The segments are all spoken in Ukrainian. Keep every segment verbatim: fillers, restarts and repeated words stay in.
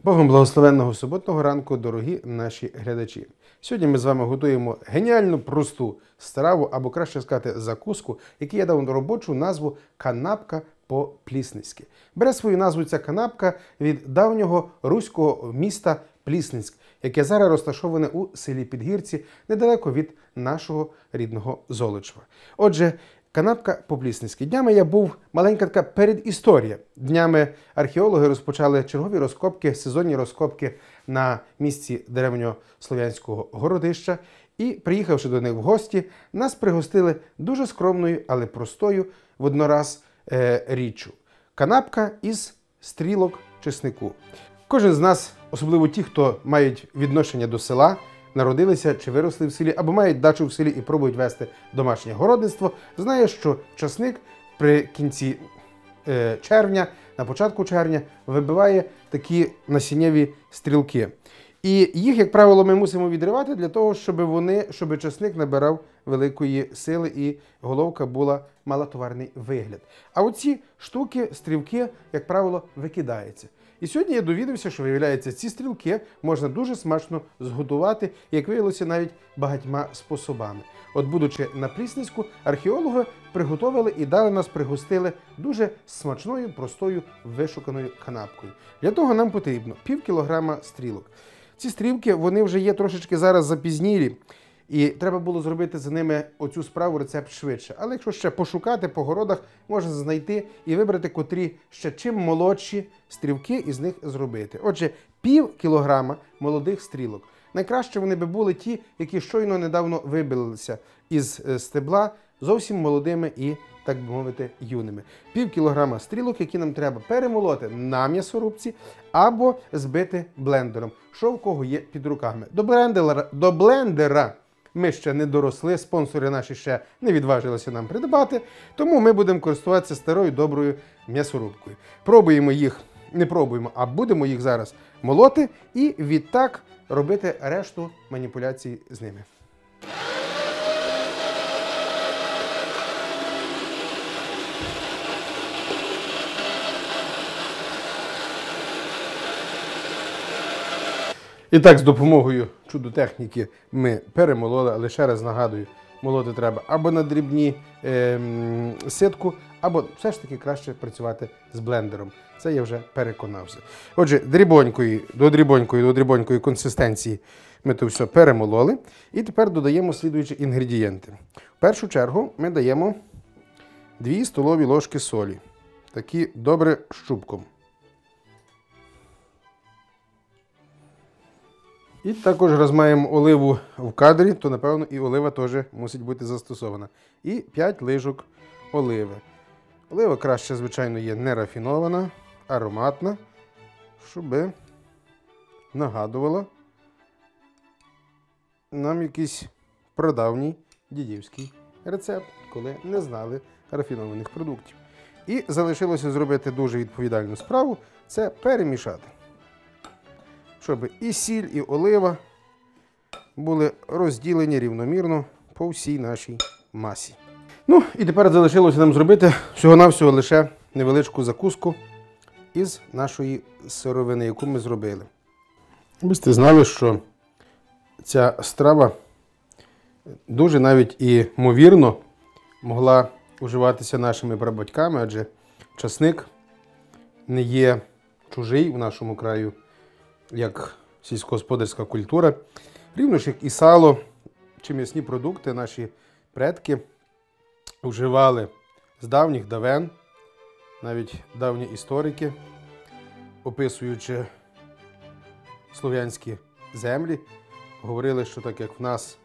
Богом благословенного суботного ранку, дорогі наші глядачі. Сьогодні ми з вами готуємо геніальну просту страву, або краще сказати закуску, яку я дав робочу назву канапка по-плісницьки. Бере свою назву ця канапка від давнього руського міста Плісницьк, яке зараз розташоване у селі Підгірці, недалеко від нашого рідного Золочева. Отже, канапка по-плісницьки. Днями я був, маленька така передісторія. Днями археологи розпочали чергові розкопки, сезонні розкопки на місці древнього слов'янського городища. І, приїхавши до них в гості, нас пригостили дуже скромною, але простою воднораз е, річчю. Канапка із стрілок чеснику. Кожен з нас, особливо ті, хто мають відношення до села, народилися чи виросли в селі, або мають дачу в селі і пробують вести домашнє городництво, знає, що часник при кінці е, червня, на початку червня, вибиває такі насіннєві стрілки. І їх, як правило, ми мусимо відривати для того, щоб вони, щоб часник набирав великої сили і головка була, мала товарний вигляд. А оці штуки, стрілки, як правило, викидаються. І сьогодні я довідався, що, виявляється, ці стрілки можна дуже смачно зготувати, як виявилося, навіть багатьма способами. От, будучи на Плісницьку, археологи приготували і дали нас пригостили дуже смачною, простою, вишуканою канапкою. Для того нам потрібно пів кілограма стрілок. Ці стрілки, вони вже є трошечки зараз запізнілі, і треба було зробити за ними оцю справу, рецепт швидше. Але якщо ще пошукати по городах, можна знайти і вибрати, котрі ще чим молодші стрілки із них зробити. Отже, пів кілограма молодих стрілок. Найкраще вони би були ті, які щойно недавно вибилися із стебла, зовсім молодими і, так би мовити, юними. Пів кілограма стрілок, які нам треба перемолоти на м'ясорубці або збити блендером, що в кого є під руками. До блендера, до блендера ми ще не доросли, спонсори наші ще не відважилися нам придбати, тому ми будемо користуватися старою доброю м'ясорубкою. Пробуємо їх, не пробуємо, а будемо їх зараз молоти і відтак робити решту маніпуляцій з ними. І так, з допомогою чудо-техніки ми перемололи, але ще раз нагадую, молоти треба або на дрібні е, ситку, або все ж таки краще працювати з блендером. Це я вже переконався. Отже, дрібонької, до дрібонької, до дрібонької консистенції ми це все перемололи. І тепер додаємо слідуючі інгредієнти. В першу чергу ми даємо дві столові ложки солі. Такі добре щупком. І також раз маємо оливу в кадрі, то, напевно, і олива теж мусить бути застосована. І п'ять лижок оливи. Олива краще, звичайно, є не рафінована, ароматна, щоб нагадувала нам якийсь прадавній дідівський рецепт, коли не знали рафінованих продуктів. І залишилося зробити дуже відповідальну справу – це перемішати. Щоб і сіль, і олива були розділені рівномірно по всій нашій масі. Ну, і тепер залишилося нам зробити всього-навсього лише невеличку закуску із нашої сировини, яку ми зробили. Ви сте знали, що ця страва дуже навіть і ймовірно могла вживатися нашими прабатьками, адже часник не є чужий у нашому краю, як сільськогосподарська культура. Рівно ж як і сало чи м'ясні продукти наші предки вживали з давніх давен, навіть давні історики, описуючи слов'янські землі, говорили, що так як в нас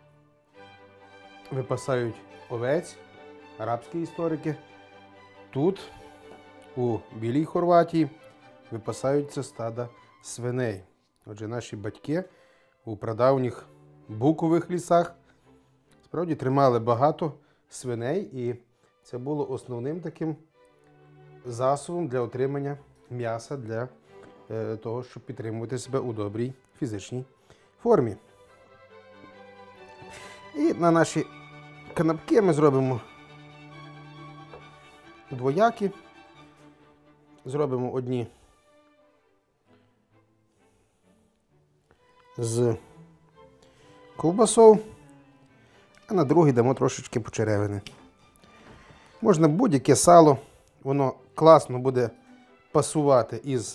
випасають овець, арабські історики, тут, у Білій Хорватії, випасаються стада свиней. Отже, наші батьки у прадавніх букових лісах справді тримали багато свиней, і це було основним таким засобом для отримання м'яса, для е, того, щоб підтримувати себе у добрій фізичній формі. І на наші канапки ми зробимо двоякі. Зробимо одні з ковбасою, а на другий дамо трошечки почеревини. Можна будь-яке сало, воно класно буде пасувати із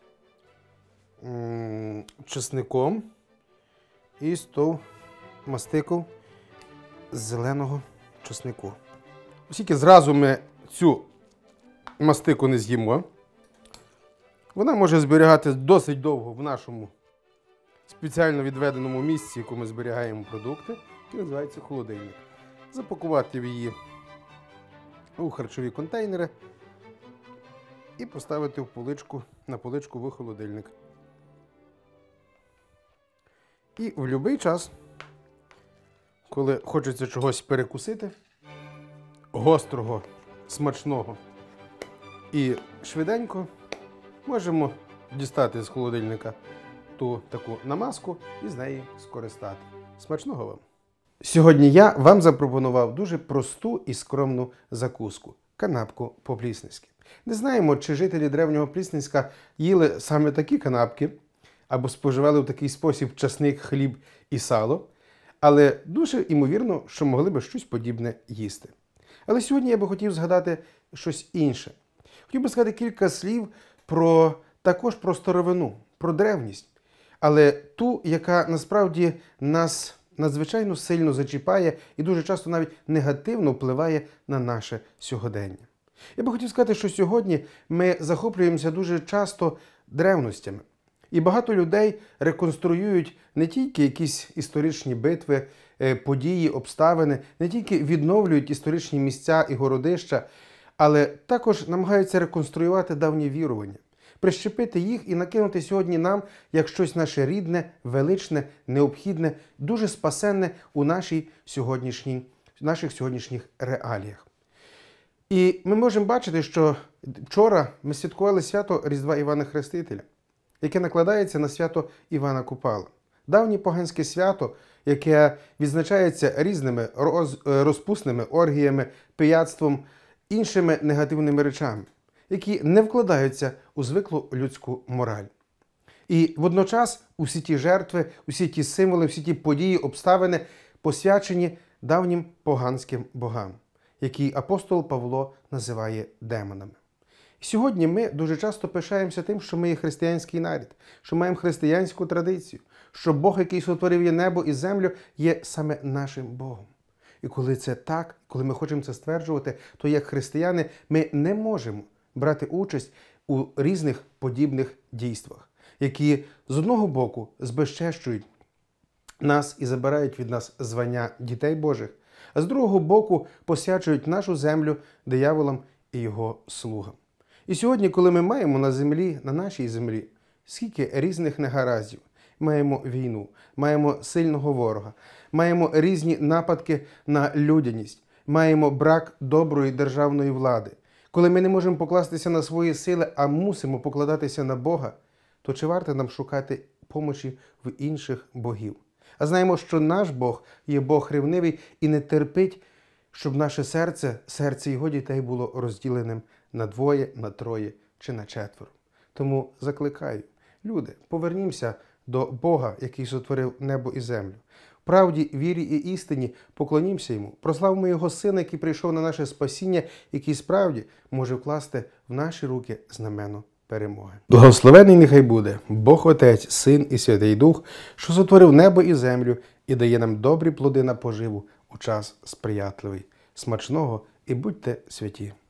м чесником і з тою мастикою з зеленого чеснику. Оскільки зразу ми цю мастику не з'їмо, вона може зберігатися досить довго в нашому спеціально відведеному місці, яку ми зберігаємо продукти, який називається холодильник. Запакувати її у харчові контейнери і поставити в поличку, на поличку в холодильник. І в будь-який час, коли хочеться чогось перекусити, гострого, смачного і швиденько, можемо дістати з холодильника ту таку намазку і з неї скористати. Смачного вам! Сьогодні я вам запропонував дуже просту і скромну закуску – канапку по-плісненськи. Не знаємо, чи жителі древнього Плісненська їли саме такі канапки, або споживали в такий спосіб часник, хліб і сало, але дуже ймовірно, що могли би щось подібне їсти. Але сьогодні я би хотів згадати щось інше. Хотів би сказати кілька слів про, також про старовину, про древність, але ту, яка насправді нас надзвичайно сильно зачіпає і дуже часто навіть негативно впливає на наше сьогодення. Я би хотів сказати, що сьогодні ми захоплюємося дуже часто древностями. І багато людей реконструюють не тільки якісь історичні битви, події, обставини, не тільки відновлюють історичні місця і городища, але також намагаються реконструювати давні вірування, прищепити їх і накинути сьогодні нам як щось наше рідне, величне, необхідне, дуже спасенне у нашій сьогоднішній, наших сьогоднішніх реаліях. І ми можемо бачити, що вчора ми святкували свято Різдва Івана Хрестителя, яке накладається на свято Івана Купала. Давнє поганське свято, яке відзначається різними роз, розпусними оргіями, пияцтвом, іншими негативними речами, які не вкладаються у звиклу людську мораль. І водночас усі ті жертви, усі ті символи, всі ті події, обставини посвячені давнім поганським богам, які апостол Павло називає демонами. Сьогодні ми дуже часто пишаємося тим, що ми є християнський народ, що маємо християнську традицію, що Бог, який сотворив є небо і землю, є саме нашим Богом. І коли це так, коли ми хочемо це стверджувати, то як християни ми не можемо брати участь у різних подібних дійствах, які з одного боку збезчещують нас і забирають від нас звання дітей Божих, а з другого боку посвячують нашу землю дияволам і його слугам. І сьогодні, коли ми маємо на землі, на нашій землі, скільки різних негараздів, маємо війну, маємо сильного ворога, маємо різні нападки на людяність, маємо брак доброї державної влади, коли ми не можемо покластися на свої сили, а мусимо покладатися на Бога, то чи варто нам шукати помочі в інших богів? А знаємо, що наш Бог є Бог ревнивий і не терпить, щоб наше серце, серце його дітей було розділеним на двоє, на троє чи на четверо. Тому закликаю, люди, повернімося до Бога, який сотворив небо і землю. В правді, вірі і істині поклонімося Йому, прославимо Його Сина, який прийшов на наше спасіння, який справді може вкласти в наші руки знамено перемоги. Благословений нехай буде Бог Отець, Син і Святий Дух, що сотворив небо і землю і дає нам добрі плоди на поживу у час сприятливий. Смачного і будьте святі!